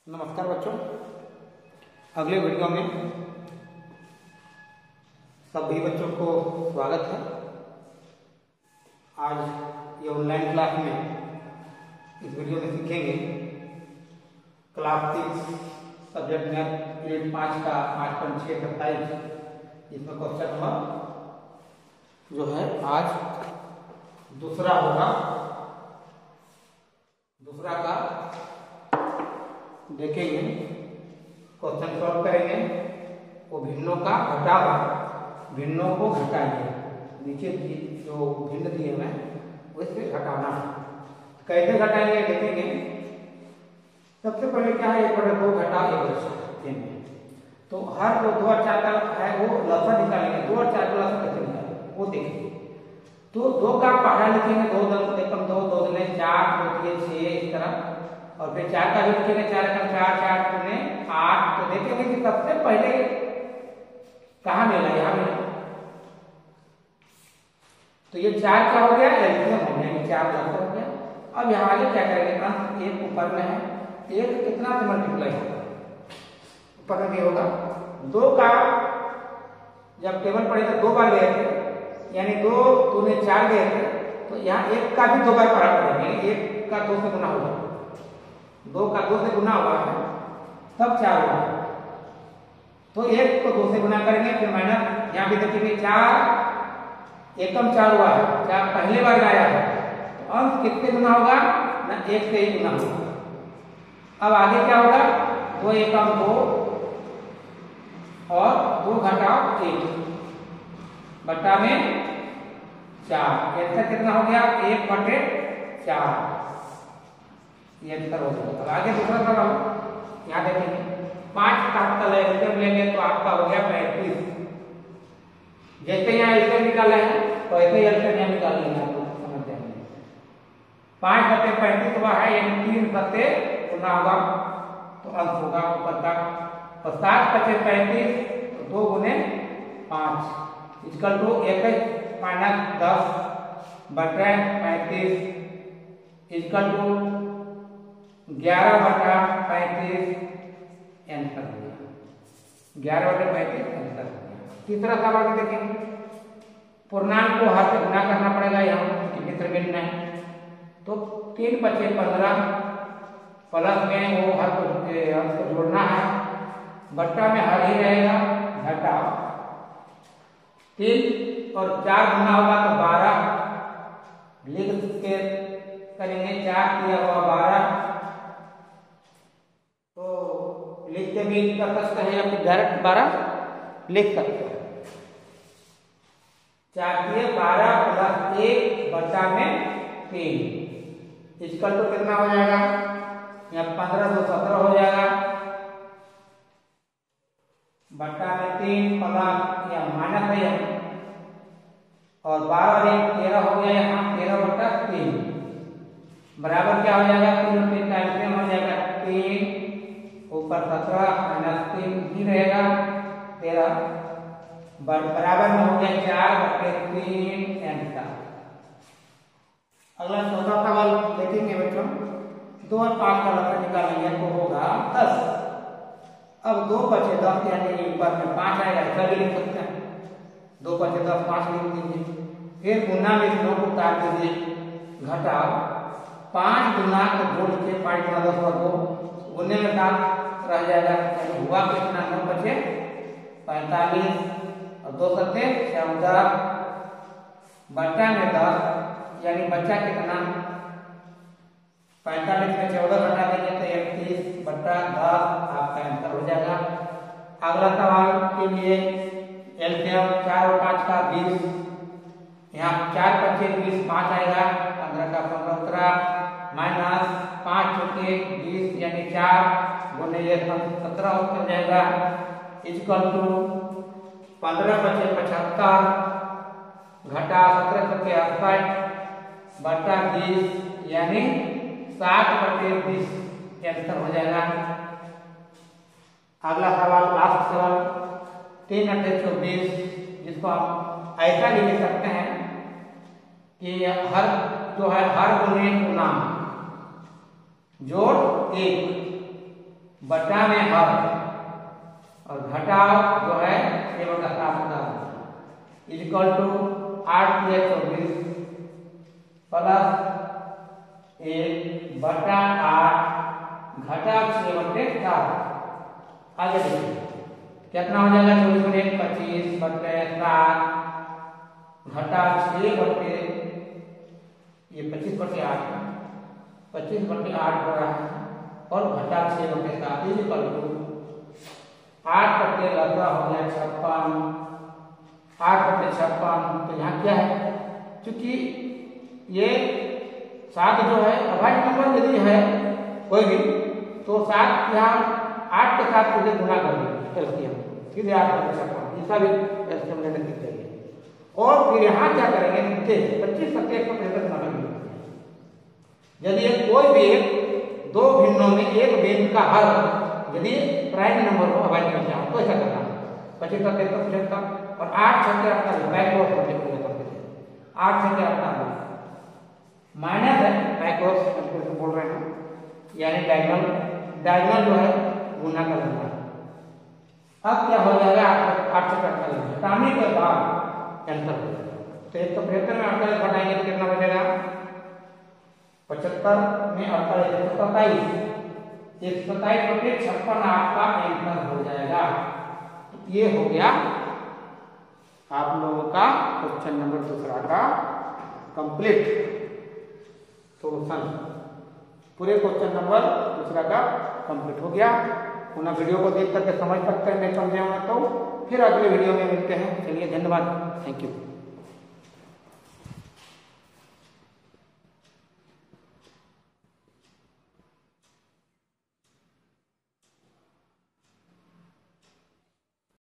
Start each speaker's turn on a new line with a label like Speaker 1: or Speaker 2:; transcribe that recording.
Speaker 1: नमस्कार बच्चों, अगले वीडियो में सभी बच्चों को स्वागत है। आज ये ऑनलाइन क्लास में इस वीडियो में सीखेंगे क्लास 3 सब्जेक्ट मैथ यूनिट 5 का 5.627 इसमें क्वेश्चन नंबर जो है आज दूसरा होगा। दूसरा का देखेंगे, क्वेश्चन सॉल्व करेंगे। वो भिन्नों का घटावा, भिन्नों को घटाएंगे। नीचे जो भिन्न दिए हैं उससे घटाना कैसे घटाएंगे देखेंगे। सबसे पहले क्या है, 1/2 घटा 1/3। तो हर जो 2 और 4 का है वो लसन निकालेंगे। 2 और 4 का लसन कैसे निकालेंगे वो देखेंगे। तो 2 का पहाड़ा लिखेंगे, 2 10 एकम 2 2 दूने 4 2 3 6 इस तरह। और फिर 4 का भी लिखेंगे, 4 एकम 4 4 दूने 8। तो देखेंगे कि सबसे पहले कहाँ मिला, यहाँ मिला। तो ये 4 क्या हो गया, एलसीएम हो गया, 4 लसन हो गया। अब यहाँ आगे क्या करेंगे, अंश 1 ऊपर में है, 1 कितना से मल्टीप्लाई होगा, ऊपर में भी होगा। 2 का जब टेबल पड़े तो 2 बार गए थे, यानी 2 दूने 4 गए थे। तो यहाँ 1 का भी 2 बार पढ़ा पड़ेगा, 1 का 2 से गुना होगा, 2 का 2 से गुना हुआ है तब 4 हुआ। तो 1 को 2 से गुना करेंगे, फिर माइनस यहाँ भी देखेंगे 4 एकम 4 हुआ है, 4 पहले बार आया है। तो अंश कितने गुना होगा ना, 1 से ही गुना होगा। अब आगे क्या होगा, 2 एकम 2 और 2 घटाओ 1 बट्टा में 4। आंसर कितना हो गया, 1/4। ये आंसर हो गया। अब आगे दूसरा सवाल यहाँ देखेंगे, 5 का तल एलसीएम लेंगे तो आपका हो गया 35। जैसे यहाँ एलसीएम निकाला है तो ऐसे ही एलसीएम यहाँ निकाल लेंगे, आपको समझ जाएंगे। 5/35 हुआ है, यानी 3 सत्ते गुना होगा तो अंश होगा ऊपर का। और 7/35 तो 2 गुने 5 इक्वल टू 1 माइनस 10 बटा 35 इक्वल टू 11/35 आंसर हो गया। 11/35 आंसर हो गया। तीसरा सवाल में देखेंगे, पूर्णांक को हर से गुना करना पड़ेगा, यहाँ मित्र भिन्न है। तो 3/15 प्लस में वो हर को जोड़ना है, बट्टा में हर ही रहेगा, घटा 3 और 4 गुना होगा तो 12 लिख के करेंगे। 4 किया हुआ 12 तो लिख के भी कर सकते हैं या फिर डायरेक्ट 12 लिख सकते हैं। 4 किए 12 प्लस 1 बटा में 3 इसका तो कितना हो जाएगा, या 15 2 17 हो जाएगा बटा में 3 प्लस या माइनस है और 12 और 1 13 हो गया, यहाँ 13/3 बराबर क्या हो जाएगा, 3 और 3 का एलसीएम हो जाएगा 3 ऊपर 17 माइनस 3 ही रहेगा 13 बराबर में हो गया 4/3 आंसर। अगला चौथा सवाल देखेंगे बच्चों, 2 और 5 का लसन निकालेंगे तो होगा 10। अब 2 बचे 10 यानी ऊपर में 5 आएगा, ऐसा भी लिख सकते हैं। 2 बचे 10 5 लिख दीजिए, फिर गुना में 2 को उतार दीजिए, घटाओ 5 गुना को जोड़ के 5 गुना 10 और 2 गुने में 7 रह जाएगा, यानी हुआ कितना, 9 बचे 45 और 2 सत्ते 14 बट्टा में 10, यानी बच्चा कितना 45 में 14 घटा देंगे तो 31 बट्टा 10 आपका आंसर हो जाएगा। अगला सवाल के लिए एलसीएम 4 और 5 का 20, यहाँ 4 बचे 20 5 आएगा, 15 का 15 माइनस 5 चौके 20 यानी 4 गुने 17 उत्तर जाएगा इक्वल टू 15 बचे 75 घटा 17 चौके 68 बटा 20 यानी 7/20 आंसर हो जाएगा। अगला सवाल लास्ट सवाल 3/24, जिसको हम ऐसा भी लिख सकते हैं कि हर जो है हर गुने गुना जोड़ 1 बटा में हर और घटाव जो है 6/7 इक्वल टू 8×24 प्लस 1/8 घटाव 6/7। आगे देखिए कितना हो जाएगा, 24×1 25/7 घटाव 6 ये 25/8 25/8 हो रहा है और घटाव 6/7 इक्वल टू 8/11 हो गया 56। 8/56 तो यहाँ क्या है, क्योंकि ये 7 जो है अभाज्य नंबर यदि है कोई भी तो 7 यहाँ 8 के साथ मुझे गुणा कर दीजिए एलसीएम, सीधे 8/56 इसका भी एलसीएम लेने की चाहिए। और फिर यहाँ क्या करेंगे, 25/175 गुणा करेंगे। यदि कोई भी दो भिन्नों में एक भिन्न का हर यदि प्राइम नंबर हो अभाज्य संख्या तो ऐसा करना 25/175 और 8×6 बैकवर्ड करते हैं 8×6 माइनस है बैकवर्ड बोल रहे हैं यानी डायगोनल जो है गुना कर देना। अब क्या हो जाएगा, 8×48 घटाने के बाद आंसर हो जाएगा। तो 175 में 48 घटाएंगे तो कितना बचेगा, 75 में 48 127 127/56 आपका आंसर हो जाएगा। तो ये हो गया आप लोगों का क्वेश्चन नंबर 2 का कंप्लीट सॉल्यूशन। पूरे क्वेश्चन नंबर 2 का कंप्लीट हो गया। पुनः वीडियो को देख करके समझ सकते हैं, नहीं समझे होंगे तो फिर अगले वीडियो में मिलते हैं। चलिए धन्यवाद, थैंक यू।